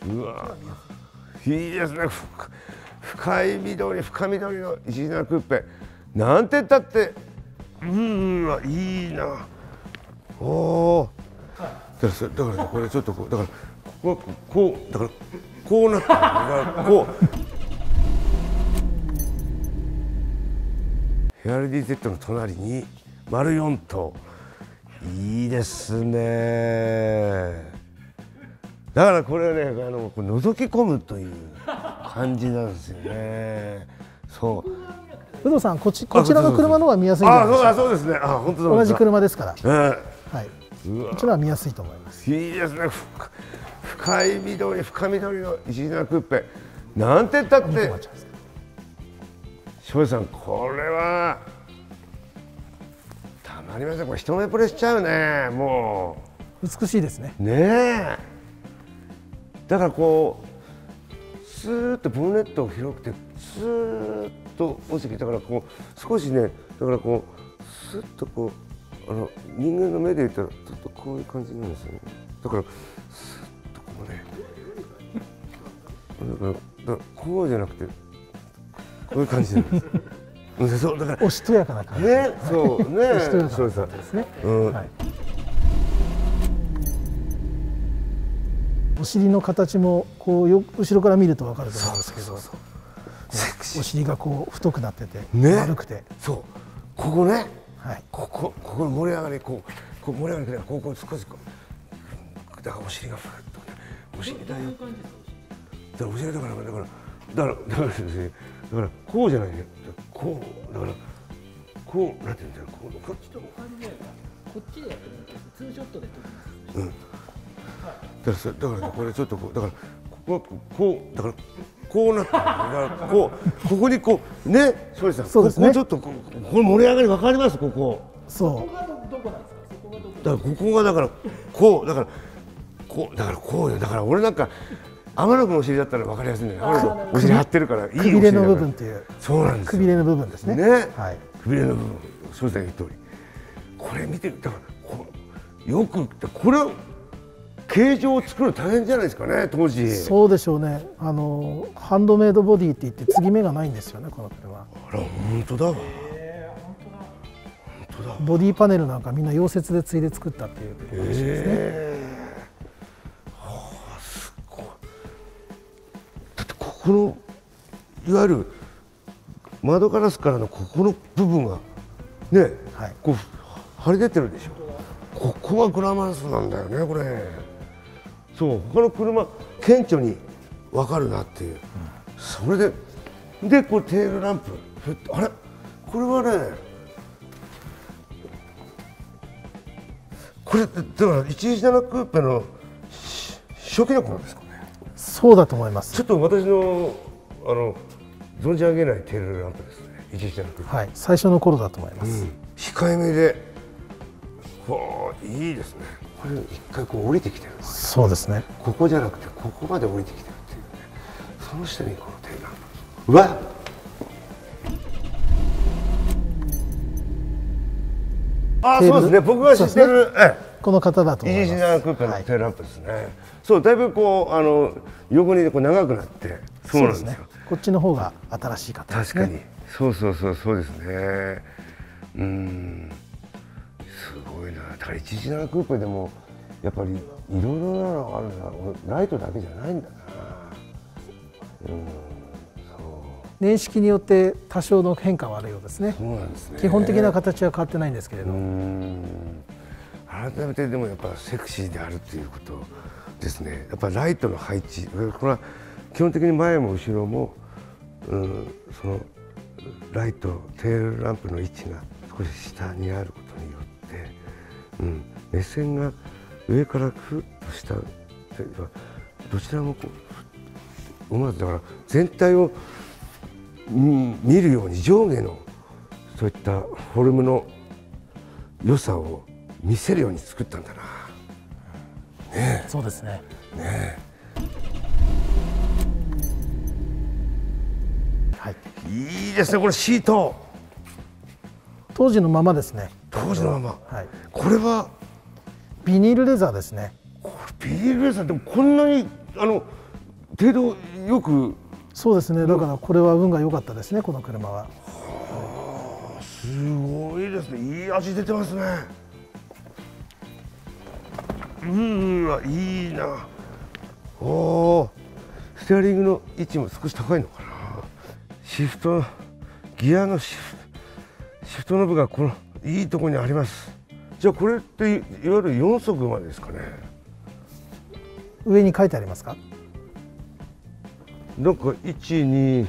うわ、いいですね。深い緑、深緑の17クーペ。なんて言ったって、いいな。おお。だからこれちょっとこう、だからこうだからこうなってる。だからこう。ヘアル DZ の隣に丸4頭。いいですね。だからこれはね、覗き込むという感じなんですよね。そう。 有働さん、こちらの車の方が見やすいんじゃないですか。 そうですね。本当だ。 同じ車ですから。はい。こちらは見やすいと思います。 いいですね。深い緑、深緑の17クーペ。なんて言ったって。庄司さん、これはたまりません。これ一目惚れしちゃうね。もう美しいですね。 ねえ。だからこうスーッとボンネットが広くてスーッと落ちてきたから、こう少しね、だからこうスーッとこう人間の目で言ったらちょっとこういう感じなんですよね。だからスーッとこうね、だからこうじゃなくてこういう感じなんです。そうだからおしとやかな感じね、そうね、 おしとやかな感じですね。お尻の形もこう後ろから見ると分かると思うんですけど、お尻がこう太くなってて丸くて、 そうここね、ここの盛り上がり、こう盛り上がりからここ少しこう、だからお尻がふっとね、お尻だよ。だからお尻だからこうじゃないね。こうだからこうなんていうんだろう、こっちとこっちでやってるんです。ツーショットで撮ります。だからこれちょっとこう、だからこうだからこうなってる。だからここにこうね、庄司さん、ここちょっとこれ盛り上がり分かります？ここ。そう。ここがどこなんですか？そこがどこ？だからここがだからこうだからこうよ。だから俺なんか天野君のお尻だったら分かりやすいんだよ。お尻張ってるからいい。 くびれの部分っていう。そうなんです。くびれの部分ですね。 くびれの部分。庄司さん言う通り。これ見て、だからよくこれ形状を作るの大変じゃないですかね、当時。そうでしょうね。ハンドメイドボディって言って継ぎ目がないんですよね、この車。あら、本当だわ。本当だ。ボディパネルなんかみんな溶接で継いで作ったっていう話ですね。すごい。だってここのいわゆる窓ガラスからのここの部分がね、こう張り出てるでしょ。ここがグラマラスなんだよね、これ。そう、他の車顕著に分かるなっていう。それでこれテールランプ、あれこれはね、これだから117クーペの初期の頃ですかね。そうだと思います。ちょっと私の存じ上げないテールランプですね、117クーペ。はい、最初の頃だと思います。控えめで。いいですね。これ一回こう降りてきてる。そうですね。ここじゃなくてここまで降りてきてるっていうね。その下にこのテールランプ。うわ。そうですね。僕が知ってるこの方だと思います。117クーペのテールランプですね。そう、だいぶこう横にこう長くなって。そうなんですよ。こっちの方が新しい方ですね。確かに。そうですね。すごいな。だから117クーペでもやっぱりいろいろなのがあるな。ライトだけじゃないんだな。年式によって多少の変化はあるようですね。そうなんですね。基本的な形は変わってないんですけれど。改めてでもやっぱセクシーであるということですね。やっぱライトの配置、これは基本的に前も後ろもそのライトテールランプの位置が少し下にあることによって目線が上からふっと下、どちらもこう思わずだから全体を見るように上下のそういったフォルムの良さを見せるように作ったんだな。ねえ。そうですね。ねえ。はい。いいですね、これシート。当時のままですね。当時のまま。はい。これはビニールレザーですね。これビニールレザーでもこんなに程度よく。 そうですね。だからこれは運が良かったですね、この車は。 すごいですね。いい味出てますね。いいな。おお。ステアリングの位置も少し高いのかな。シフト、ギアのシフトノブがこのいいところにあります。じゃあこれっていわゆる4速までですかね。 上に書いてありますか。 なんか12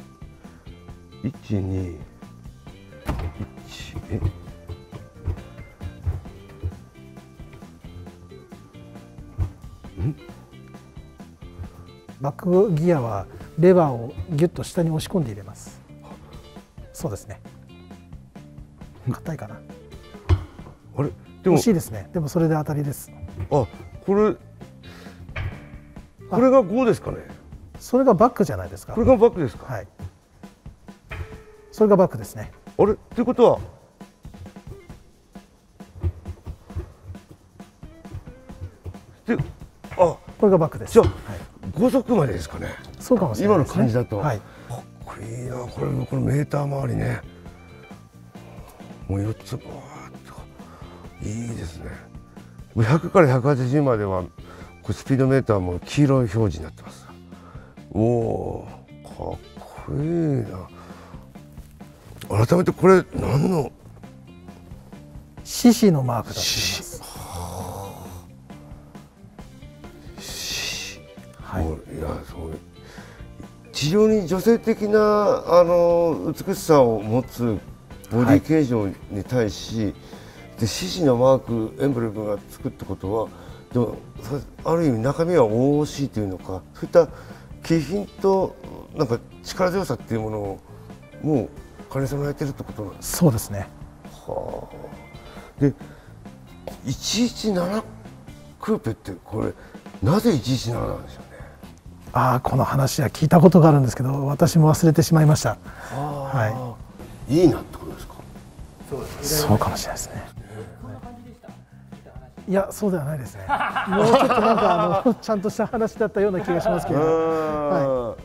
バックギアはレバーをギュッと下に押し込んで入れます。そうですね。硬いかな。 あれでも惜しいですね。でもそれで当たりです。 あ、これが5ですかね。 それがバックじゃないですか。 これがバックですか。 はい。それがバックですね。 あれっていうことはこれがバックです。 じゃあ、5速までですかね。 そうかもしれないですね。 今の感じだと、 はい、 かっこいいな。これメーター周りね、もう4つバーッといいですね。100から180まではこれスピードメーターも黄色い表示になってます。おお、かっこいいな。改めてこれ何の獅子のマークだと思います。 はい、いや、そう非常に女性的な美しさを持つボディ形状に対し、で獅子のマークエンブレムがつくってことは、でもある意味中身は大惜しいというのか、そういった気品となんか力強さっていうものをもう兼ね備えてるってことなんですか。 そうですね。 はあ。で117クーペってこれなぜ117なんでしょうね。 この話は聞いたことがあるんですけど、私も忘れてしまいました。 はい。いいなってことですか。 そうかもしれないですね。いや、そうではないですね。もうちょっとなんかちゃんとした話だったような気がしますけど。はい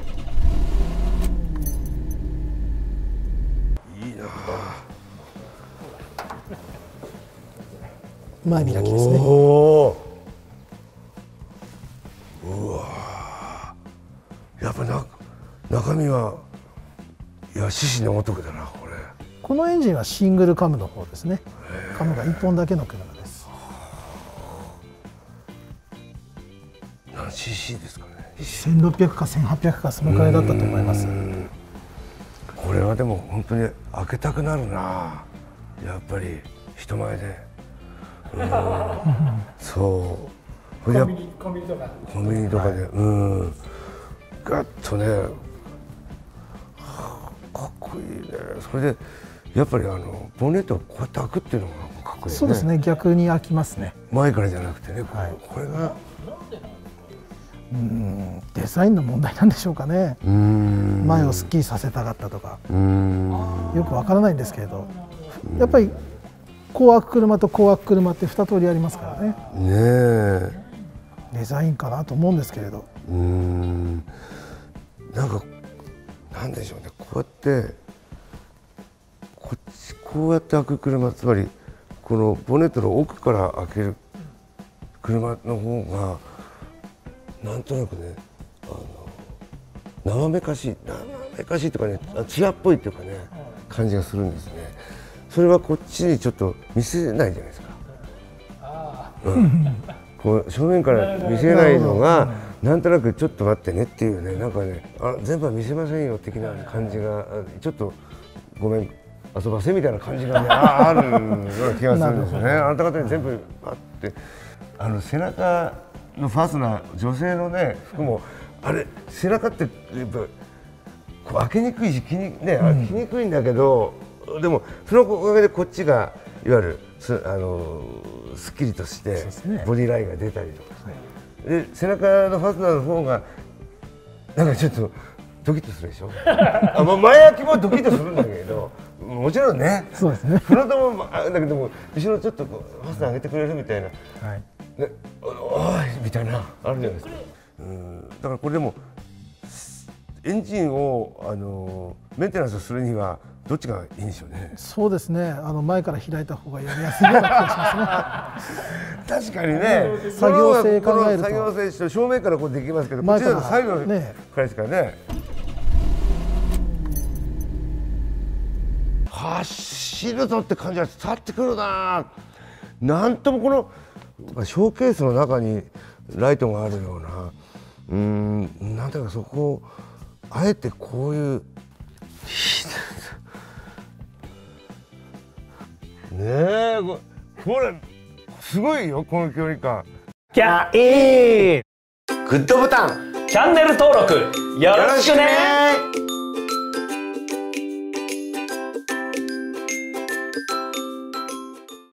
。いいな。前開きですね。 うわ。やっぱ中身はいや獅子のごとくだなこれ。 このエンジンはシングルカムの方ですね。カムが1本だけの車です。 何 cc ですかね。 1600か1800かそのくらいだったと思います。 これはでも本当に開けたくなるな。やっぱり人前で。そう。コンビニとかで、ガッとね、かっこいいね。それでやっぱりボンネットをこうやって開くっていうのがかっこいいね。 そうですね。逆に開きますね。 前からじゃなくてね。これがデザインの問題なんでしょうかね。前をすっきりさせたかったとか、よくわからないんですけれど、やっぱりこう開く車とこう開く車って2通りありますからね。デザインかなと思うんですけれど。 なんかなんでしょうね。こうやってこうやって開く車、つまりこのボンネットの奥から開ける車の方がなんとなくね、生めかしいとかね、艶っぽいというかね感じがするんですね。それはこっちにちょっと見せないじゃないですか。こう正面から見せないのがなんとなくちょっと待ってねっていうね、なんかね、全部は見せませんよ的な感じが、ちょっとごめん遊ばせみたいな感じが、ね、あるような気がするんですよね。あなた方に全部あって背中のファスナー、女性のね服もあれ背中ってやっぱこう開けにくいし開きにくいんだけど、でもそのおかげでこっちがいわゆるすっきりとしてボディラインが出たりとかで、背中のファスナーの方がなんかちょっとドキッとするでしょ。前開きもドキッとするんだけど、もちろんね、 そうですね。 フロントもだけども後ろちょっとこうファスナー上げてくれるみたいな、おいみたいなあるじゃないですか。 だからこれでもエンジンをメンテナンスするにはどっちがいいんでしょうね。 そうですね。前から開いた方がやりやすいような気がしますね。 確かにね。 作業性考えると。 作業性正面からこうできますけど、こっちだと左右ねからですからね。走るぞって感じが伝わってくるな。なんともこのショーケースの中にライトがあるような、なんていうかそこをあえてこういうねえ、これすごいよこの距離感。 キャイーングッドボタン、 チャンネル登録よろしくね。